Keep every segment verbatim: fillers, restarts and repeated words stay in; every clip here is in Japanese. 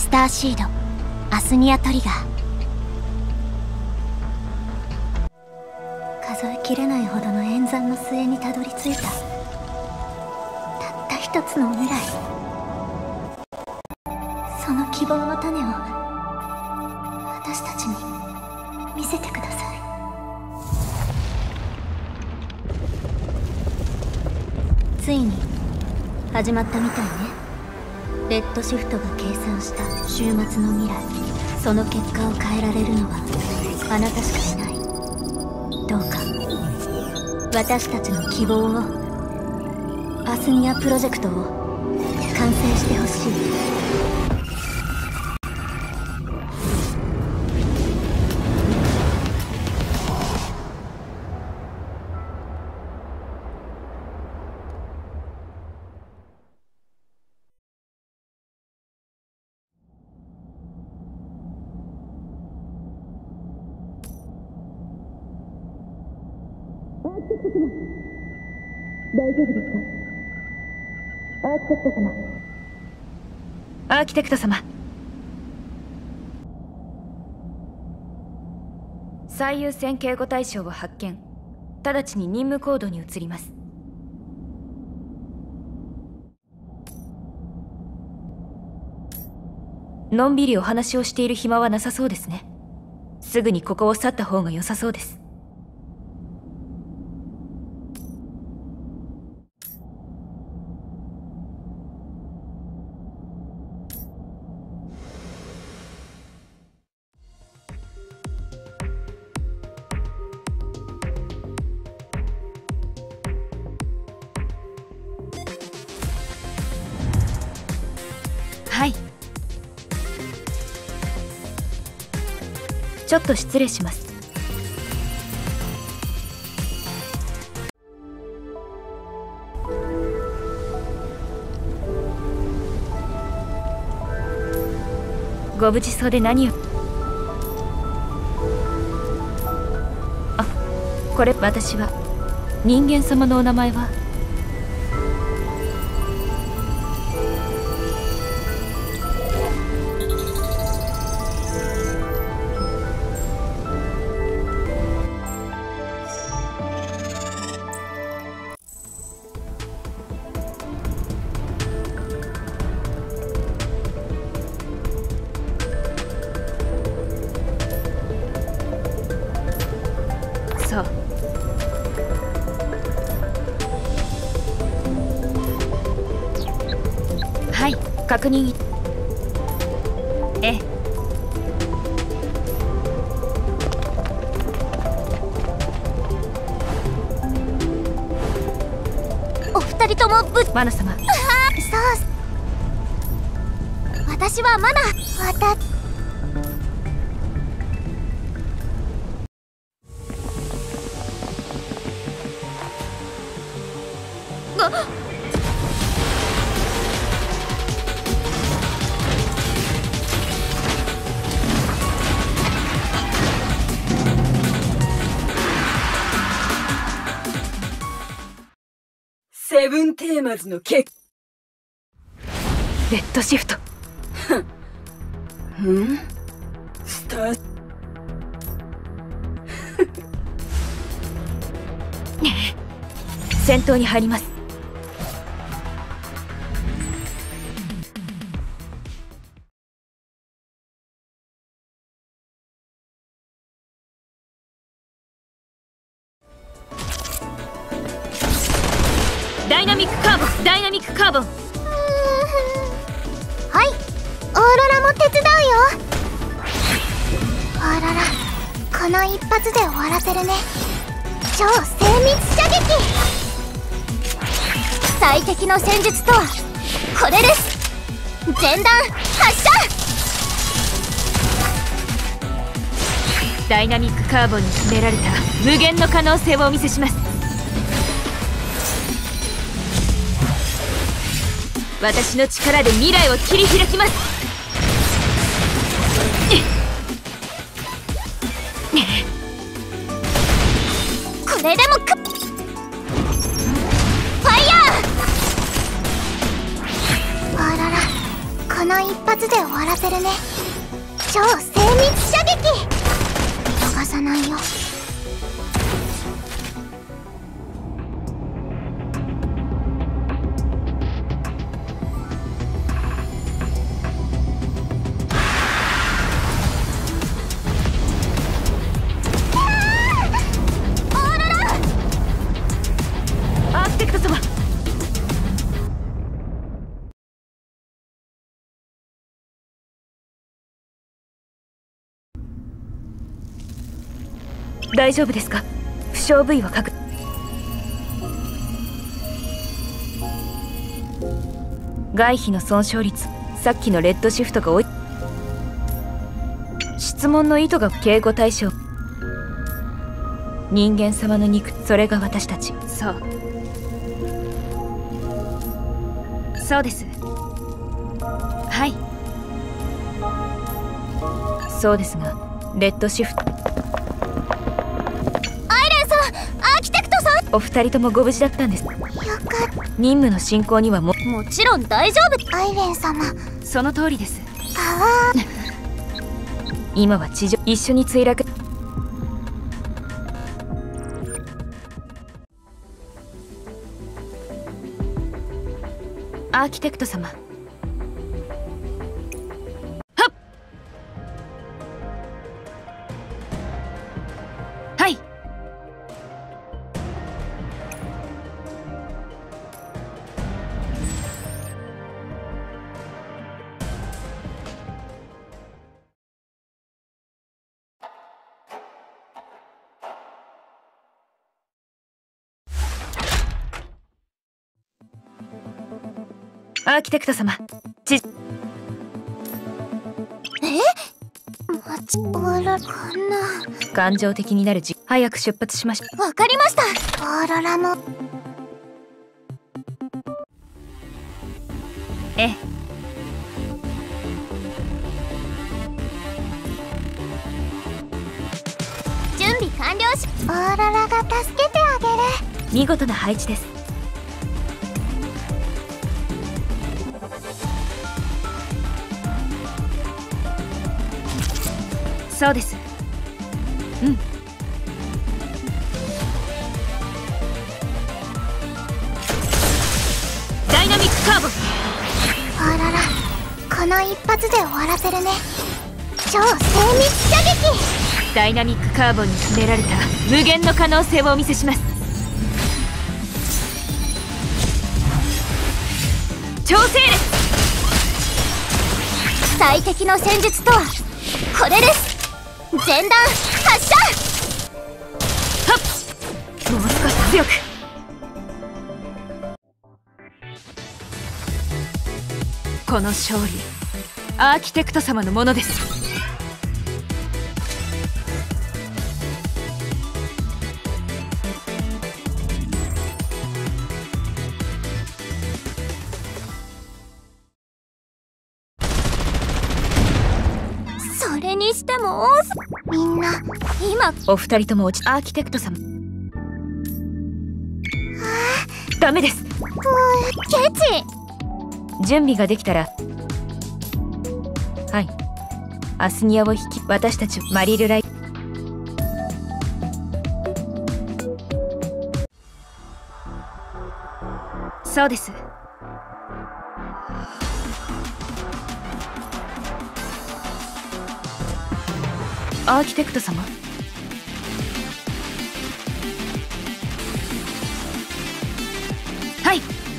スターシードアスニアトリガー。数えきれないほどの演算の末にたどり着いたたった一つの未来。その希望の種を私たちに見せてください。ついに始まったみたいね。レッドシフトが計算した終末の未来、その結果を変えられるのはあなたしかいない。どうか私たちの希望を、アスニアプロジェクトを完成してほしい。大丈夫ですか、アーキテクト様。 アーキテクト様、最優先警護対象を発見。直ちに任務行動に移ります。のんびりお話をしている暇はなさそうですね。すぐにここを去った方が良さそうです。はい。ちょっと失礼します。ご無事そうで何よ。あ、これ私は人間様のお名前は？そう。はい、確認。ええ。 お二人ともぶっマナ様。 ああ、そう。私はマナ。わたセブンテーマズの結レッドシフト。 うんスター戦闘に入ります。ダイナミックカーボン、ダイナミックカーボン。 はい、オーロラも手伝うよ。オーロラ、この一発で終わらせるね。超精密射撃。最適の戦術とはこれです。前段発射。 ダイナミックカーボンに秘められた無限の可能性をお見せします。私の力で未来を切り開きます。 これでもくファイヤー。オーロラ、ここの一発で終わらせるね。超精密射撃逃さないよ。 アーキテクト様、大丈夫ですか？負傷部位は確外皮の損傷率、さっきのレッドシフトが追い質問の意図が警護対象。人間様の肉、それが私たち。そうそうです。はいそうですが、レッドシフト、お二人ともご無事だったんです。よかった。任務の進行にはももちろん大丈夫。アイレン様、 その通りです。 パワー今は地上、一緒に墜落。アーキテクト様、はっはい。アーキテクト様、ちえまちおらこんな感情的になるじ早く出発しましょう。 わかりました。オーロラもええ。 準備完了し、オーロラが助けてあげる。 見事な配置です。そうです。うん。ダイナミックカーボン。 オーロラ、この一発で終わらせるね。超精密射撃。 ダイナミックカーボンに秘められた無限の可能性をお見せします。超精烈。 最適の戦術とはこれです。前段発射。 はっ、もう少し強く。この勝利、アーキテクト様のものです。 それにしても多す。みんな今お二人とも落ち、アーキテクト様、ダメです。 ケチ。 準備ができたら、はい、アスニアを引き、私たちマリルライ。そうです。アーキテクト様、はい。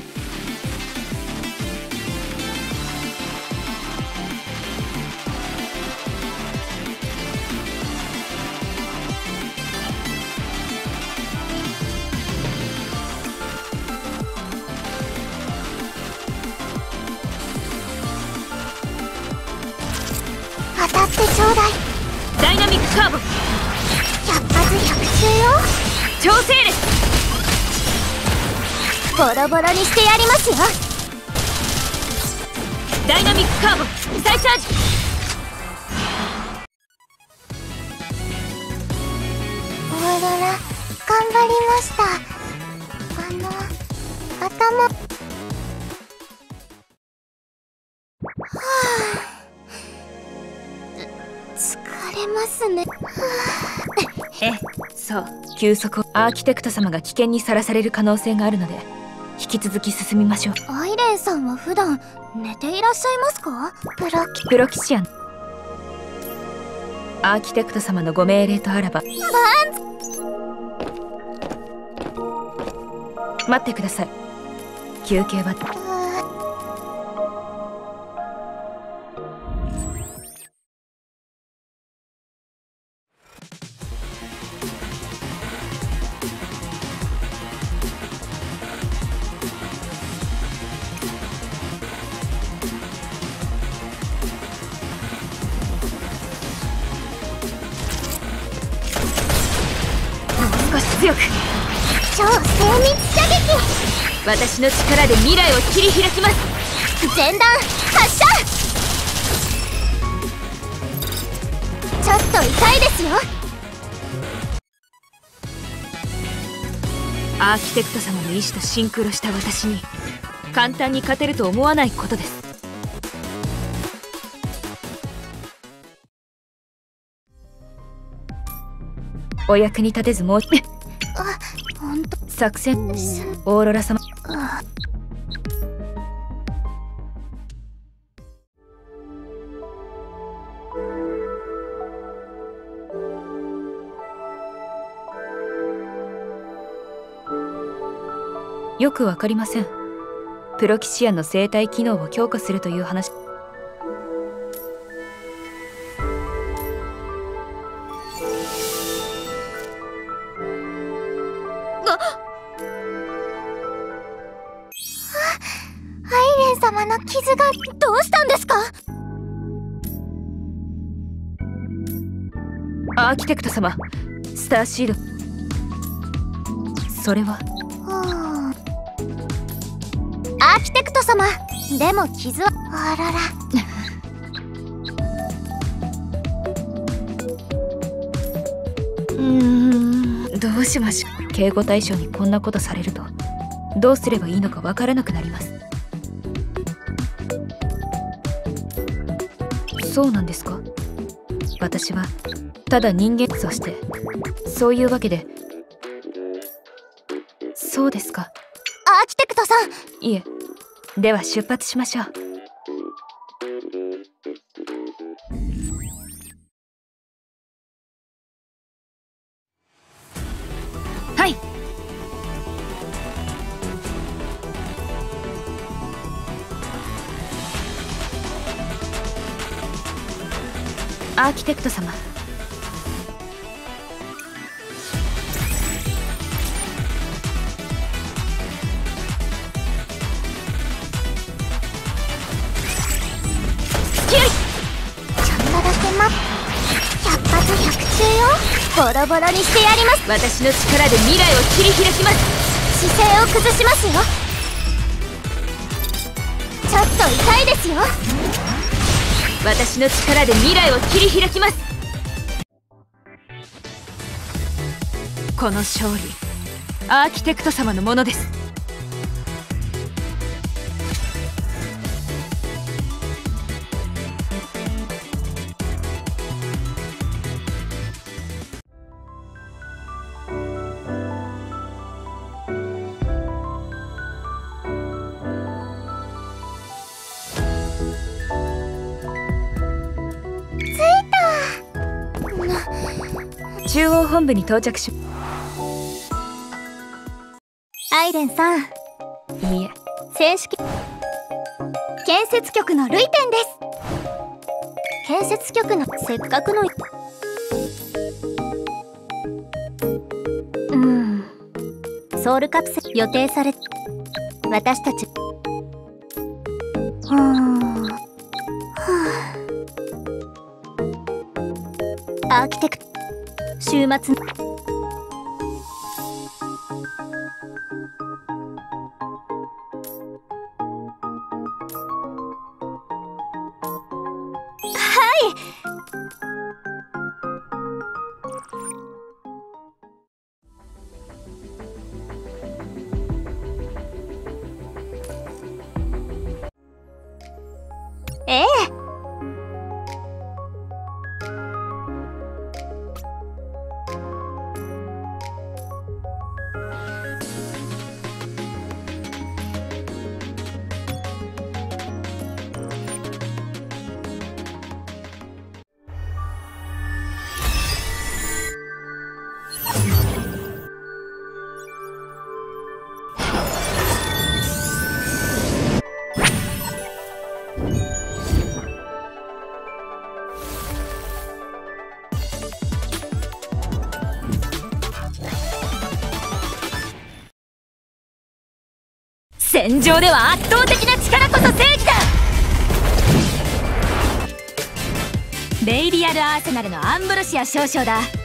当たってちょうだい。 ダイナミックカーボン。 百発百中よ。 超精烈。 ボロボロにしてやりますよ。 ダイナミックカーボン再チャージ。 オーロラ、頑張りました。あの頭はあれますね。 ええ、そう休息を。アーキテクト様が危険にさらされる可能性があるので引き続き進みましょう。 アイレンさんは普段寝ていらっしゃいますか？プロキプロキシアン、アーキテクト様のご命令とあらば。待ってください。休憩は。少し強く。 超精密射撃。 私の力で未来を切り開きます。 前段発射。ちょっと痛いですよ。 アーキテクト様の意志とシンクロした私に簡単に勝てると思わないことです。お役に立てず申しあ、ほんと。 作戦オーロラ様。よくわかりません。プロキシアンの生体機能を強化するという話。 アイレン様の傷がどうしたんですか？ アーキテクト様、スターシード。それはアーキテクト様、でも傷は。あらら。 うーん、どうしましょう。警護対象にこんなことされるとどうすればいいのかわからなくなります。そうなんですか？私はただ人間。そしてそういうわけで。そうですか。 アーキテクトさん。 いえ、では出発しましょう。はい。アーキテクト様、 ボロボロにしてやります。 私の力で未来を切り開きます。 姿勢を崩しますよ。ちょっと痛いですよ。 私の力で未来を切り開きます。この勝利、アーキテクト様のものです。中央本部に到着し。 アイレンさん。いいえ、 正式建設局のルイペンです。建設局のせっかくの。うんソウルカプセル予定され。私たち。はあ、アーキテクト週末の。ええ。 戦場では圧倒的な力こそ正義だ。ベイリアルアーセナルのアンブロシア少将だ。